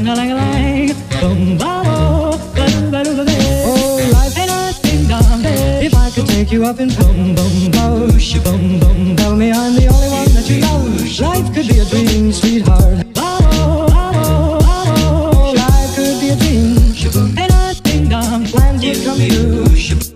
Ding-a-ling-a-ling, boom-ba-bo, ba-doo-ba-doo-ba-doo. Oh, life ain't a ding-dong. If I could take you up in boom-boom-bo, shi-boom-boom, tell me I'm the only one that you love. Life could be a dream, sweetheart. Ba-bo, ba-bo, ba-bo. Life could be a dream, ain't a ding-dong. Plans would come true.